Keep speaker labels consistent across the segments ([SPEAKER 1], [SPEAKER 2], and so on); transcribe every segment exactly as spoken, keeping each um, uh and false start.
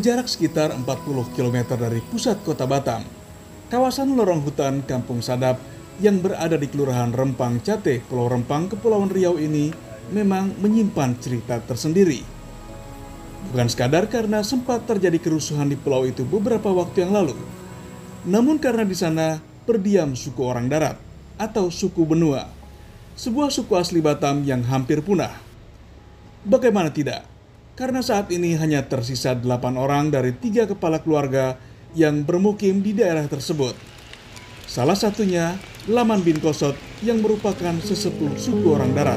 [SPEAKER 1] Berjarak sekitar empat puluh kilometer dari pusat kota Batam, kawasan lorong hutan Kampung Sadap yang berada di Kelurahan Rempang Cate, Pulau Rempang, Kepulauan Riau ini memang menyimpan cerita tersendiri. Bukan sekadar karena sempat terjadi kerusuhan di pulau itu beberapa waktu yang lalu, namun karena di sana berdiam suku orang darat atau suku Benua, sebuah suku asli Batam yang hampir punah. Bagaimana tidak? Karena saat ini hanya tersisa delapan orang dari tiga kepala keluarga yang bermukim di daerah tersebut. Salah satunya Laman bin Kosot yang merupakan sesepuh suku orang darat.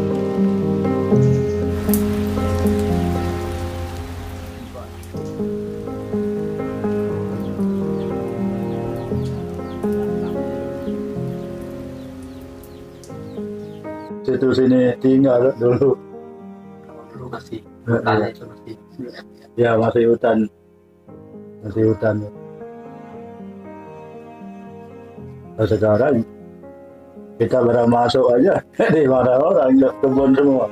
[SPEAKER 2] Situ sini tinggal dulu.
[SPEAKER 3] Dulu masih hutan itu masih.
[SPEAKER 2] Ya masih hutan, masih hutan. Nah, sekarang kita baru masuk aja di mana orang ya kebun semua.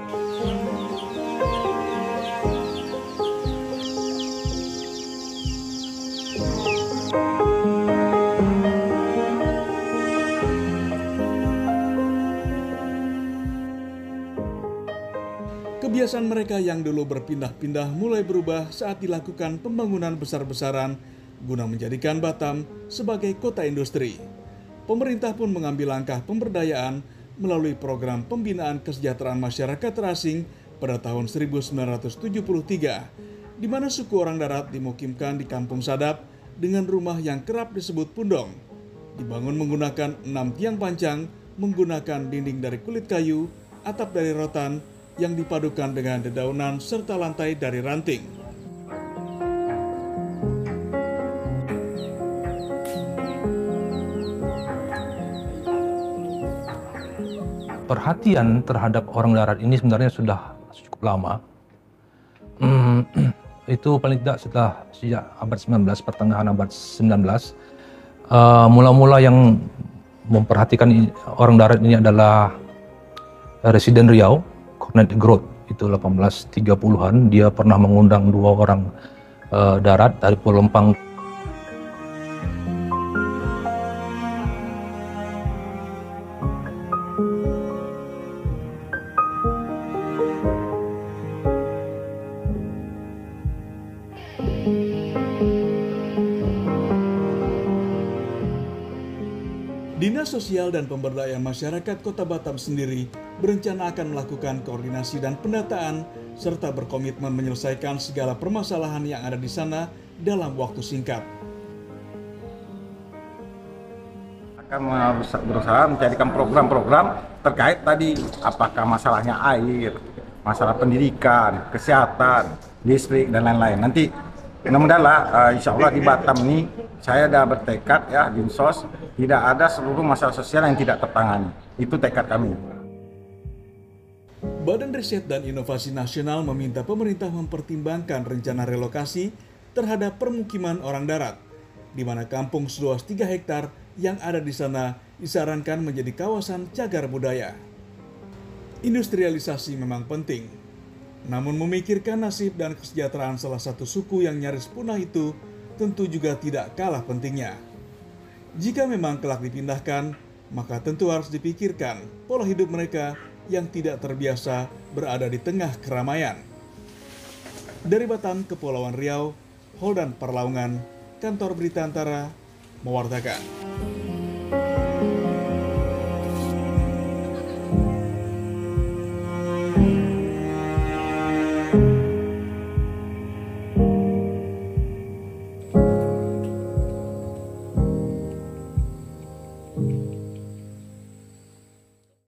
[SPEAKER 1] Kebiasaan mereka yang dulu berpindah-pindah mulai berubah saat dilakukan pembangunan besar-besaran guna menjadikan Batam sebagai kota industri. Pemerintah pun mengambil langkah pemberdayaan melalui program pembinaan kesejahteraan masyarakat terasing pada tahun seribu sembilan ratus tujuh puluh tiga, di mana suku orang darat dimukimkan di Kampung Sadap dengan rumah yang kerap disebut pundong. Dibangun menggunakan enam tiang pancang, menggunakan dinding dari kulit kayu, atap dari rotan, yang dipadukan dengan dedaunan serta lantai dari ranting.
[SPEAKER 4] Perhatian terhadap orang darat ini sebenarnya sudah cukup lama. Hmm, itu paling tidak setelah sejak abad sembilan belas, pertengahan abad sembilan belas. Uh, mula-mula yang memperhatikan orang darat ini adalah Residen Riau, Cornet Groth, itu delapan belas tiga puluhan. Dia pernah mengundang dua orang uh, darat dari Pulau Rempang.
[SPEAKER 1] Dinas Sosial dan Pemberdayaan Masyarakat Kota Batam sendiri berencana akan melakukan koordinasi dan pendataan serta berkomitmen menyelesaikan segala permasalahan yang ada di sana dalam waktu singkat.
[SPEAKER 5] Akan berusaha mencarikan program-program terkait tadi, apakah masalahnya air, masalah pendidikan, kesehatan, listrik, dan lain-lain. Nanti mudah-mudahan lah, uh, insya Allah di Batam ini saya sudah bertekad ya, Dinsos, tidak ada seluruh masalah sosial yang tidak tertangani. Itu tekad kami.
[SPEAKER 1] Badan Riset dan Inovasi Nasional meminta pemerintah mempertimbangkan rencana relokasi terhadap permukiman orang darat, di mana kampung seluas tiga hektar yang ada di sana disarankan menjadi kawasan cagar budaya. Industrialisasi memang penting, namun memikirkan nasib dan kesejahteraan salah satu suku yang nyaris punah itu tentu juga tidak kalah pentingnya. Jika memang kelak dipindahkan, maka tentu harus dipikirkan pola hidup mereka yang tidak terbiasa berada di tengah keramaian. Dari Batam, Kepulauan Riau, Holdan Parlaungan, Kantor Berita Antara, mewartakan.